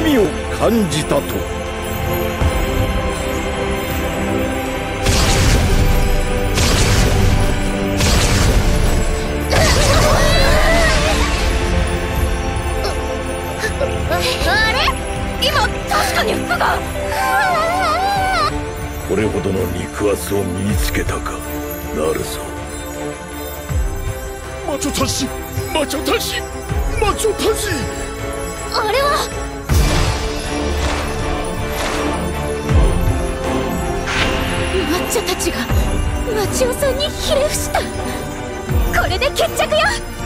みを感じたと。 あれ、今確かに服が。 これほどの肉厚を身につけたか。なるぞ。 魔女たち、魔女たち、魔女たち。 あれはマッチョたちがマチオさんにひれ伏した。これで決着よ。